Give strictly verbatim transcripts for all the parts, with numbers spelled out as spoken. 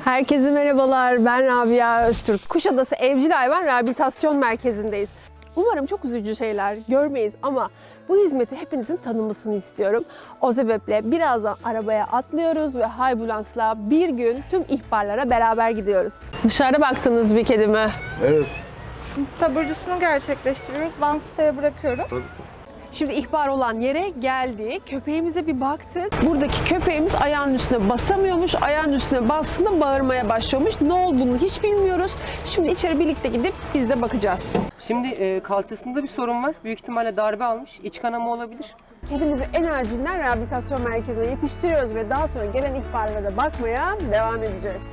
Herkese merhabalar, ben Rabia Öztürk. Kuşadası Evcil Hayvan Rehabilitasyon Merkezi'ndeyiz. Umarım çok üzücü şeyler görmeyiz ama bu hizmeti hepinizin tanımasını istiyorum. O sebeple birazdan arabaya atlıyoruz ve Haybulans'la bir gün tüm ihbarlara beraber gidiyoruz. Dışarıda baktınız bir kedi mi? Evet. Taburcusunu gerçekleştiriyoruz. Ben siteye bırakıyorum. Tabii tabii. Şimdi ihbar olan yere geldi. Köpeğimize bir baktık. Buradaki köpeğimiz ayağının üstüne basamıyormuş. Ayağının üstüne bastığında bağırmaya başlıyormuş. Ne olduğunu hiç bilmiyoruz. Şimdi içeri birlikte gidip biz de bakacağız. Şimdi e, kalçasında bir sorun var. Büyük ihtimalle darbe almış. İç kanama olabilir. Kedimizi en acilinden rehabilitasyon merkezine yetiştiriyoruz ve daha sonra gelen ihbarlara bakmaya devam edeceğiz.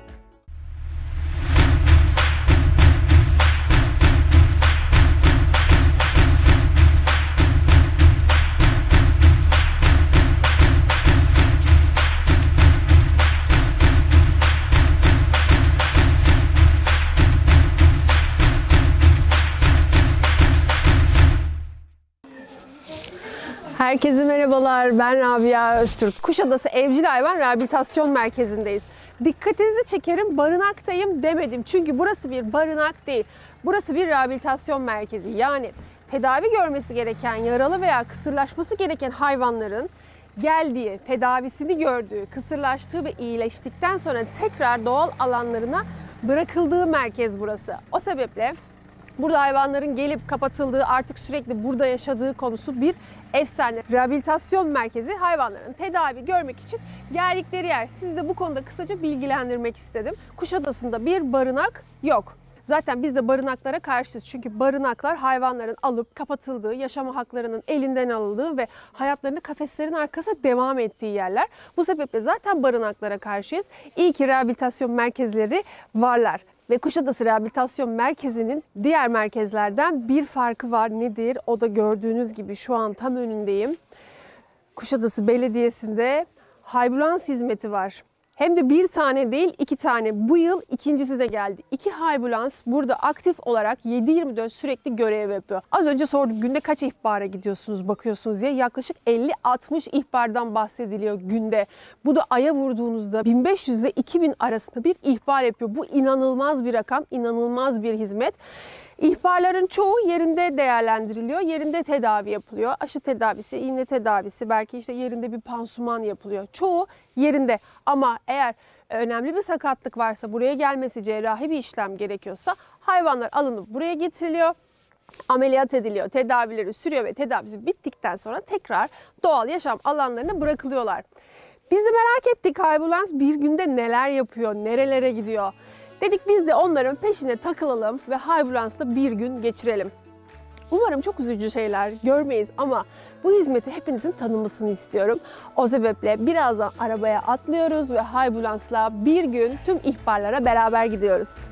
Herkese merhabalar, ben Rabia Öztürk. Kuşadası Evcil Hayvan Rehabilitasyon Merkezi'ndeyiz. Dikkatinizi çekerim, barınaktayım demedim. Çünkü burası bir barınak değil. Burası bir rehabilitasyon merkezi. Yani tedavi görmesi gereken, yaralı veya kısırlaşması gereken hayvanların geldiği, tedavisini gördüğü, kısırlaştığı ve iyileştikten sonra tekrar doğal alanlarına bırakıldığı merkez burası. O sebeple burada hayvanların gelip kapatıldığı, artık sürekli burada yaşadığı konusu bir efsane. Rehabilitasyon merkezi hayvanların tedavi görmek için geldikleri yer. Sizi de bu konuda kısaca bilgilendirmek istedim. Kuşadası'nda bir barınak yok. Zaten biz de barınaklara karşıyız. Çünkü barınaklar hayvanların alıp kapatıldığı, yaşama haklarının elinden alındığı ve hayatlarını kafeslerin arkasına devam ettiği yerler. Bu sebeple zaten barınaklara karşıyız. İyi ki rehabilitasyon merkezleri varlar. Ve Kuşadası Rehabilitasyon Merkezi'nin diğer merkezlerden bir farkı var. Nedir? O da gördüğünüz gibi şu an tam önündeyim. Kuşadası Belediyesi'nde Haybulans hizmeti var. Hem de bir tane değil, iki tane. Bu yıl ikincisi de geldi. İki Haybulans burada aktif olarak yedi yirmi dört sürekli görev yapıyor. Az önce sordum, günde kaç ihbara gidiyorsunuz, bakıyorsunuz diye. Yaklaşık elli altmış ihbardan bahsediliyor günde. Bu da aya vurduğunuzda bin beş yüz ile iki bin arasında bir ihbar yapıyor. Bu inanılmaz bir rakam, inanılmaz bir hizmet. İhbarların çoğu yerinde değerlendiriliyor, yerinde tedavi yapılıyor. Aşı tedavisi, iğne tedavisi, belki işte yerinde bir pansuman yapılıyor. Çoğu yerinde ama eğer önemli bir sakatlık varsa, buraya gelmesi cerrahi bir işlem gerekiyorsa hayvanlar alınıp buraya getiriliyor. Ameliyat ediliyor, tedavileri sürüyor ve tedavisi bittikten sonra tekrar doğal yaşam alanlarına bırakılıyorlar. Biz de merak ettik, Haybulans bir günde neler yapıyor, nerelere gidiyor? Dedik biz de onların peşine takılalım ve Haybulans'ta bir gün geçirelim. Umarım çok üzücü şeyler görmeyiz ama bu hizmeti hepinizin tanımasını istiyorum. O sebeple birazdan arabaya atlıyoruz ve Haybulans'la bir gün tüm ihbarlara beraber gidiyoruz.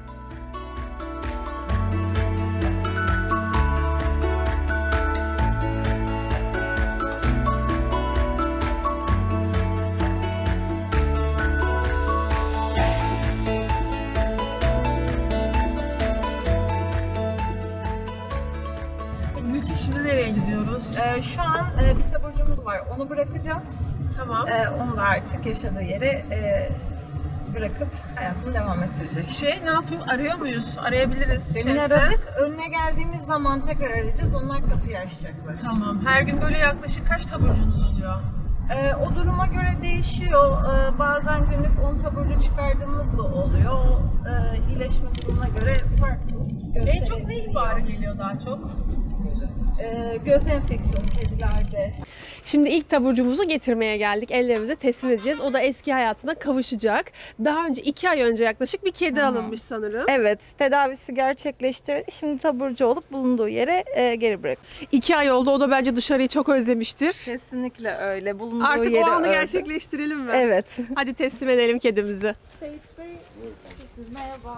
Şimdi nereye gidiyoruz? Ee, şu an e, bir taburcumuz var. Onu bırakacağız. Tamam. Ee, onu da artık yaşadığı yere e, bırakıp hayatını devam ettirecek. Şey ne yapayım? Arıyor muyuz? Arayabiliriz. Demin aradık. Önüne geldiğimiz zaman tekrar arayacağız. Onlar kapıyı açacaklar. Tamam. Her gün böyle yaklaşık kaç taburcunuz oluyor? Ee, o duruma göre değişiyor. Ee, bazen günlük on taburcu çıkardığımız da oluyor. O e, iyileşme durumuna göre farklı. En çok ne ihbarı geliyor daha çok? Ee, göz enfeksiyonu kedilerde. Şimdi ilk taburcumuzu getirmeye geldik. Ellerimize teslim edeceğiz. O da eski hayatına kavuşacak. Daha önce iki ay önce yaklaşık bir kedi Hı. alınmış sanırım. Evet, tedavisi gerçekleştirildi. Şimdi taburcu olup bulunduğu yere e, geri bırak. İki ay oldu. O da bence dışarıyı çok özlemiştir. Kesinlikle öyle. Bulunduğu Artık yeri o anı öyle. gerçekleştirelim mi? Evet. Hadi teslim edelim kedimizi. Seyit Bey, merhaba.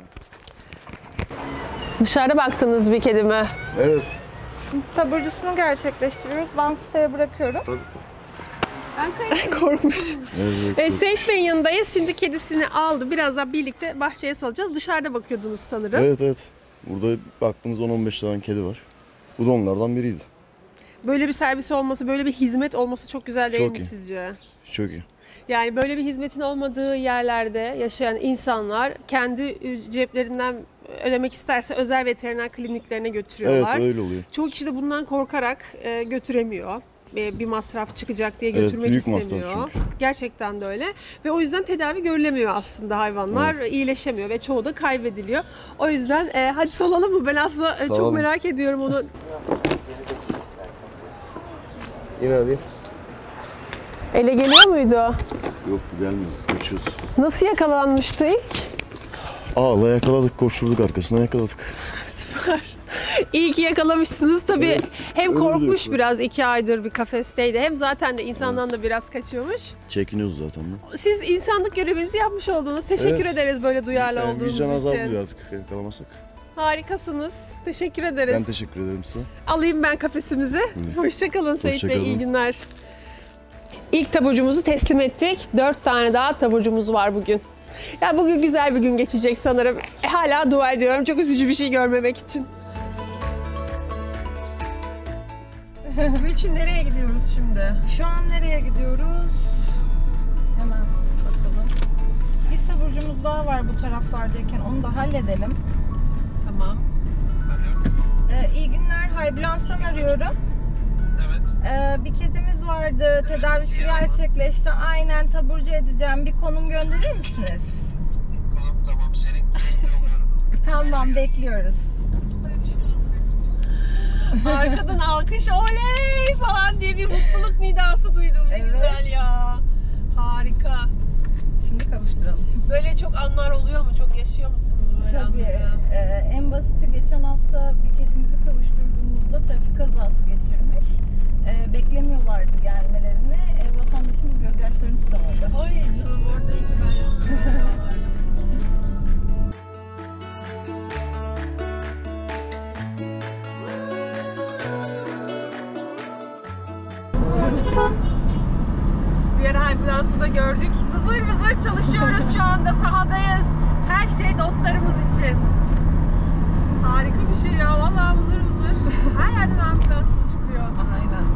Dışarıda baktınız bir kedi mi? Evet. Taburcusunu gerçekleştiriyoruz. Ben siteye bırakıyorum. Tabii tabii. Korkmuş. Evet, E, Seyit Bey'in yanındayız. Şimdi kedisini aldı. Birazdan birlikte bahçeye salacağız. Dışarıda bakıyordunuz sanırım. evet evet. Burada baktığınız on on beş tane kedi var. Bu da onlardan biriydi. Böyle bir servis olması, böyle bir hizmet olması çok güzel değil Çok mi iyi. sizce? Çok iyi. Yani böyle bir hizmetin olmadığı yerlerde yaşayan insanlar kendi ceplerinden ödemek isterse özel veteriner kliniklerine götürüyorlar. Evet, öyle oluyor. Çoğu kişi de bundan korkarak e, götüremiyor. Bir masraf çıkacak diye Evet, götürmek büyük masraf istemiyor. çünkü. Gerçekten de öyle. Ve o yüzden tedavi görülemiyor aslında hayvanlar. Evet. İyileşemiyor ve çoğu da kaybediliyor. O yüzden e, hadi salalım mı? Ben aslında e, çok Salalım. merak ediyorum onu. Yine hadi. Ele geliyor muydu? Yok bu gelmiyor. Kaçıyoruz. Nasıl yakalanmıştı ilk? Ağla yakaladık, koşturduk arkasına yakaladık. Süper. İyi ki yakalamışsınız. Tabii Evet, hem öyle korkmuş diyorsun. biraz iki aydır bir kafesteydi. Hem zaten de insandan da biraz kaçıyormuş. Çekiniyoruz zaten. De. Siz insanlık görevinizi yapmış oldunuz. Teşekkür Evet. ederiz böyle duyarlı Yani olduğunuz vicdan azabı için. duyardık yakalamazsak. Harikasınız. Teşekkür ederiz. Ben teşekkür ederim size. Alayım ben kafesimizi. Hoşçakalın Seyit Hoşça Bey. kalın. İyi günler. İlk taburcumuzu teslim ettik. Dört tane daha taburcumuz var bugün. Ya bugün güzel bir gün geçecek sanırım. E, hala dua ediyorum. Çok üzücü bir şey görmemek için. Gülçin nereye gidiyoruz şimdi? Şu an nereye gidiyoruz? Hemen bakalım. Bir taburcumuz daha var bu taraflardayken onu da halledelim. Tamam. Ee, iyi günler. Hayblans'tan arıyorum. Evet. Ee, bir kedimiz vardı. Tedavisi gerçekleşti. Aynen taburcu edeceğim. Bir konum gönderir misiniz? Tamam tamam. Senin konumunu yolluyorum. Tamam, bekliyoruz. Arkadan alkış oley falan diye bir mutluluk nidası duydum. Ne Evet. güzel ya. Harika. Şimdi kavuşturalım. Böyle çok anlar oluyor mu? Çok yaşıyor musunuz böyle Tabii. anları? e, en basiti geçen hafta bir kedimizi kavuşturduğumuzda trafik kazası geçirmiş. E, beklemiyorlardı gelmelerini. E, vatandaşımız gözyaşlarını tutamadı. Ay canım orada iyi ki ben yaptım. Diğer ambulansı da gördük. Vızır vızır çalışıyoruz şu anda. Sahadayız. Her şey dostlarımız için. Harika bir şey ya. Vallahi vızır vızır. Her yerden ambulans çıkıyor. Aynen.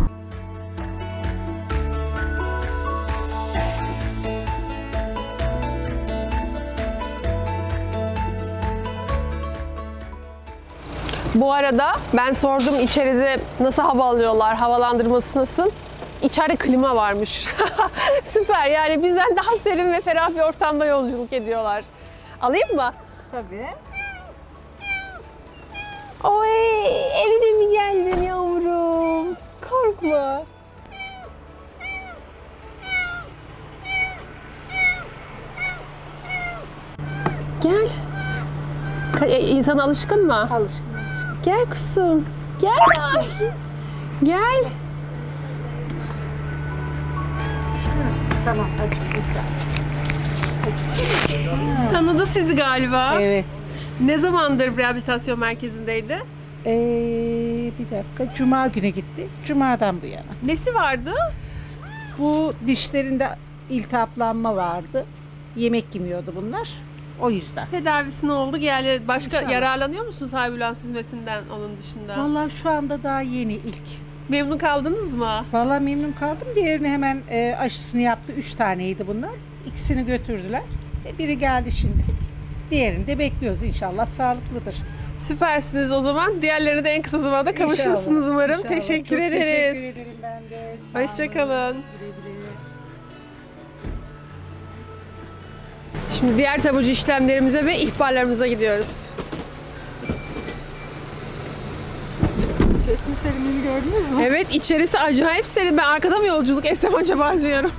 Bu arada ben sordum içeride nasıl hava alıyorlar, havalandırması nasıl? İçeride klima varmış. Süper, yani bizden daha serin ve ferah bir ortamda yolculuk ediyorlar. Alayım mı? Tabii. Oy, evine mi geldin yavrum? Korkma. Gel. Ka- e, İnsan alışkın mı? Alışkın alışkın. Gel kuzum. Gel. Ay. Gel. Tamam, hadi lütfen. Tanıdı sizi galiba. Evet. Ne zamandır rehabilitasyon merkezindeydi? Ee, bir dakika. Cuma günü gitti. Cuma'dan bu yana. Nesi vardı? Bu dişlerinde iltihaplanma vardı. Yemek yemiyordu bunlar. O yüzden. Tedavisi ne oldu? Yani başka İnşallah. yararlanıyor musunuz ambulans hizmetinden onun dışında? Vallahi şu anda daha yeni ilk. Memnun kaldınız mı? Vallahi memnun kaldım. Diğerini hemen e, aşısını yaptı. Üç taneydi bunlar. İkisini götürdüler. E, biri geldi şimdilik. Diğerini de bekliyoruz inşallah. Sağlıklıdır. Süpersiniz o zaman. Diğerlerini de en kısa zamanda kavuşursunuz İnşallah, umarım. inşallah. Teşekkür Çok ederiz. Teşekkür ederim ben de. Sağ olun. Hoşçakalın. Güle güle. Şimdi diğer taburcu işlemlerimize ve ihbarlarımıza gidiyoruz. İçerisinin serinliğini gördünüz mü? Evet, içerisi acayip serin. Ben arkada mı yolculuk etsem acaba diyorum.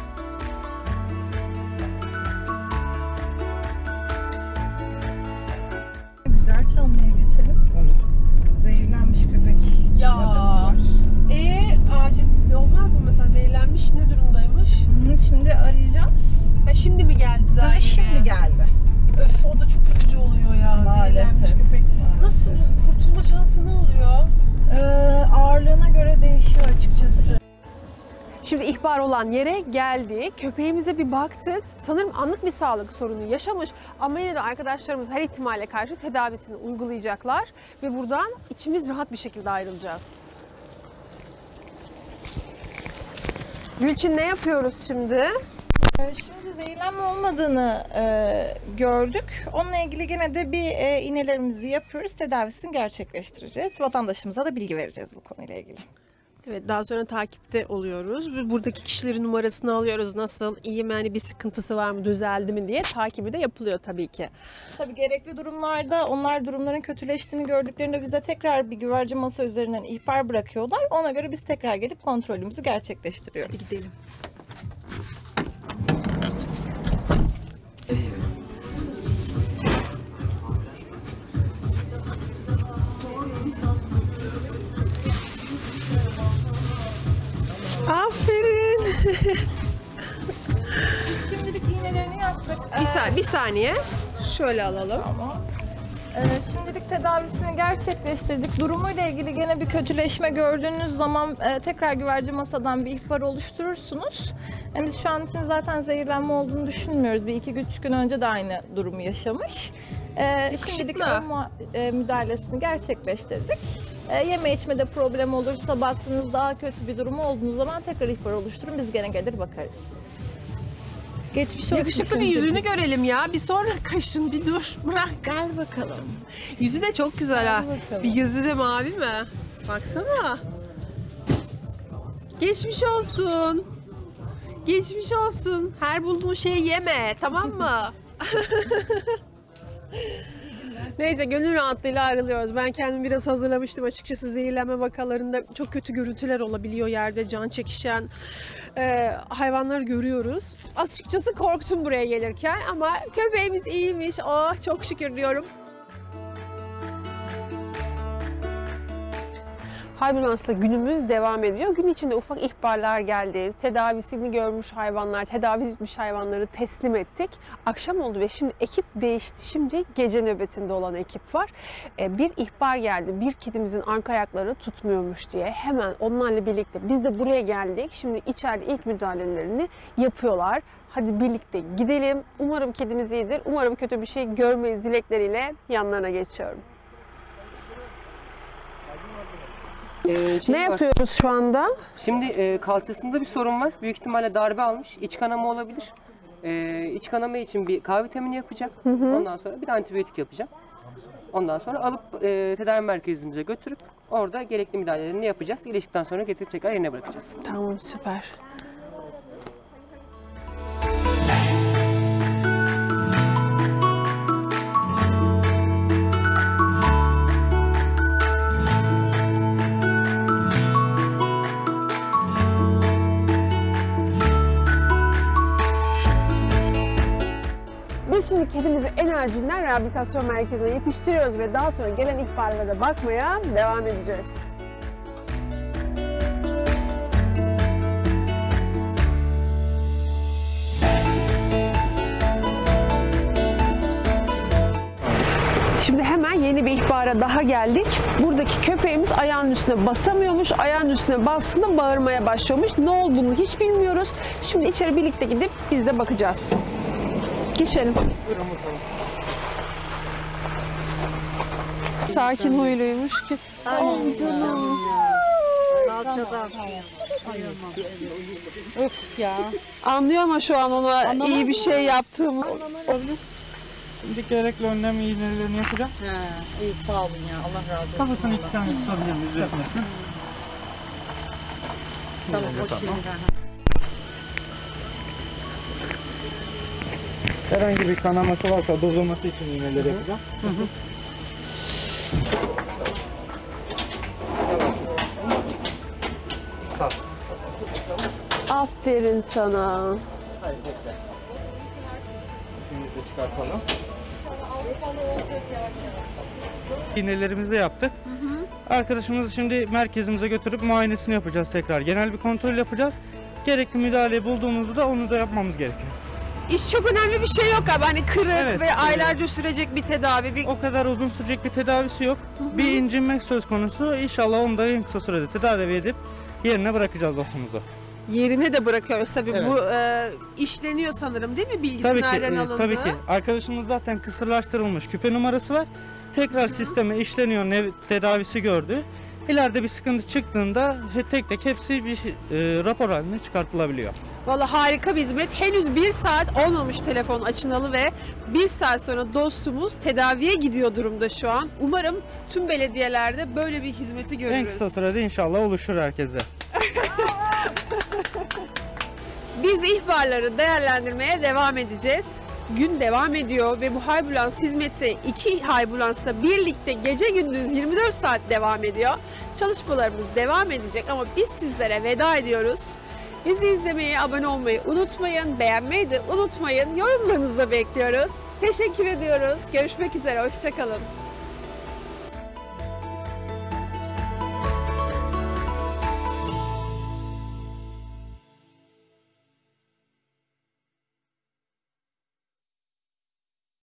Güzel çalmaya geçelim. Olur. Zehirlenmiş köpek Ya. vakası var. Ee, acil olmaz mı mesela? Zehirlenmiş ne durumdaymış? Hı, şimdi arayacağız. Ha, şimdi mi geldi daha Daha yeni? şimdi geldi. Öf, o da çok üzücü oluyor ya. Maalesef. Zehirlenmiş köpek. Maalesef. Nasıl kurtulma şansı ne oluyor? Ee, ağırlığına göre değişiyor açıkçası. Şimdi ihbar olan yere geldik. Köpeğimize bir baktık. Sanırım anlık bir sağlık sorunu yaşamış. Ama yine de arkadaşlarımız her ihtimale karşı tedavisini uygulayacaklar. Ve buradan içimiz rahat bir şekilde ayrılacağız. Gülçin, ne yapıyoruz şimdi? Şimdi zehirlenme olmadığını e, gördük. Onunla ilgili gene de bir e, iğnelerimizi yapıyoruz. Tedavisini gerçekleştireceğiz. Vatandaşımıza da bilgi vereceğiz bu konuyla ilgili. Evet, daha sonra takipte oluyoruz. Buradaki kişilerin numarasını alıyoruz. Nasıl, iyi mi, hani bir sıkıntısı var mı, düzeldi mi diye takibi de yapılıyor tabii ki. Tabii gerekli durumlarda onlar durumların kötüleştiğini gördüklerinde bize tekrar bir güvercin masa üzerinden ihbar bırakıyorlar. Ona göre biz tekrar gelip kontrolümüzü gerçekleştiriyoruz. Hadi gidelim. Aferin. Şimdilik iğnelerini yaptık. bir, saniye, bir saniye. Şöyle alalım. Tamam. Ee, şimdilik tedavisini gerçekleştirdik. Durumuyla ilgili gene bir kötüleşme gördüğünüz zaman e, tekrar güvercin masadan bir ihbar oluşturursunuz. Yani biz şu an için zaten zehirlenme olduğunu düşünmüyoruz. Bir iki üç gün önce de aynı durumu yaşamış. Ee, şimdilik Yakışıklı. ön mua- e, müdahalesini gerçekleştirdik. E, yeme içmede problem olursa, baktığınız daha kötü bir durum olduğunuz zaman tekrar ihbar oluşturun. Biz gene gelir bakarız. Geçmiş olsun. Yakışıklı bir şimdilik. yüzünü görelim ya. Bir sonra kaşın, bir dur. Bırak. Gel bakalım. Yüzü de çok güzel ha. bakalım. Bir gözü de mavi mi? Baksana. Geçmiş olsun. Geçmiş olsun. Her bulduğun şeyi yeme, tamam mı? Neyse, gönül rahatlığıyla ayrılıyoruz. Ben kendimi biraz hazırlamıştım açıkçası. Zehirlenme vakalarında çok kötü görüntüler olabiliyor, yerde can çekişen e, hayvanları görüyoruz. Açıkçası korktum buraya gelirken ama köpeğimiz iyiymiş. Oh, çok şükür diyorum. Hayvanat'ta günümüz devam ediyor. Gün içinde ufak ihbarlar geldi. Tedavisini görmüş hayvanlar, tedavi etmiş hayvanları teslim ettik. Akşam oldu ve şimdi ekip değişti. Şimdi gece nöbetinde olan ekip var. Bir ihbar geldi. Bir kedimizin arka ayakları tutmuyormuş diye. Hemen onlarla birlikte biz de buraya geldik. Şimdi içeride ilk müdahalelerini yapıyorlar. Hadi birlikte gidelim. Umarım kedimiz iyidir. Umarım kötü bir şey görmeyiz dilekleriyle yanlarına geçiyorum. Ee, şey Ne var. yapıyoruz şu anda? Şimdi e, kalçasında bir sorun var. Büyük ihtimalle darbe almış. İç kanama olabilir. E, iç kanama için bir K vitamini yapacağım. Hı hı. Ondan sonra bir de antibiyotik yapacağım. Ondan sonra alıp e, tedavi merkezimize götürüp orada gerekli müdahalelerini yapacağız. İyileştikten sonra getirip tekrar yerine bırakacağız. Tamam, süper. Biz şimdi kedimizi en acilen rehabilitasyon merkezine yetiştiriyoruz ve daha sonra gelen ihbarlara bakmaya devam edeceğiz. Şimdi hemen yeni bir ihbara daha geldik. Buradaki köpeğimiz ayağının üstüne basamıyormuş. Ayağının üstüne bastığında bağırmaya başlıyormuş. Ne olduğunu hiç bilmiyoruz. Şimdi içeri birlikte gidip biz de bakacağız. Geçelim. Sakin huyluymuş ki. Oh canım. Öf ya. Anlıyor ama şu an ona iyi bir şey yaptığımı. Şimdi gerekli önlem iğnelerini yapacağım. Ha, iyi sağ olun ya. Allah razı olsun. Kafasını iki saniye tutabilir miyiz? Üzülmesin. Tamam, o şeyi. Herhangi bir kanaması varsa dozlaması için iğneleri yapacağım. Hı hı. Aferin sana. Hayır, bekle. İpimizi de çıkartalım. İğnelerimizi de yaptık. Hı hı. Arkadaşımızı şimdi merkezimize götürüp muayenesini yapacağız tekrar. Genel bir kontrol yapacağız. Gerekli müdahaleyi bulduğumuzda onu da yapmamız gerekiyor. İş çok önemli bir şey yok abi. Hani kırık Evet, ve aylarca sürecek bir tedavi. Bir... O kadar uzun sürecek bir tedavisi yok. Hı hı. Bir incinme söz konusu. İnşallah onu da en kısa sürede tedavi edip yerine bırakacağız dostumuzu. Yerine de bırakıyoruz tabii. Evet. Bu e, işleniyor sanırım değil mi? Bilgisi Tabii ki, nereden e, alındı? tabii ki. Arkadaşımız zaten kısırlaştırılmış küpe numarası var. Tekrar sisteme işleniyor, ne tedavisi gördü. İleride bir sıkıntı çıktığında he- tek tek hepsi bir e, rapor haline çıkartılabiliyor. Vallahi harika bir hizmet. Henüz bir saat olmamış telefon açılalı ve bir saat sonra dostumuz tedaviye gidiyor durumda şu an. Umarım tüm belediyelerde böyle bir hizmeti görürüz. En kısa sürede inşallah oluşur herkese. Biz ihbarları değerlendirmeye devam edeceğiz. Gün devam ediyor ve bu ambulans hizmeti iki ambulansla birlikte gece gündüz yirmi dört saat devam ediyor. Çalışmalarımız devam edecek ama biz sizlere veda ediyoruz. Bizi izlemeyi, abone olmayı unutmayın, beğenmeyi de unutmayın. Yorumlarınızı da bekliyoruz. Teşekkür ediyoruz. Görüşmek üzere, hoşça kalın.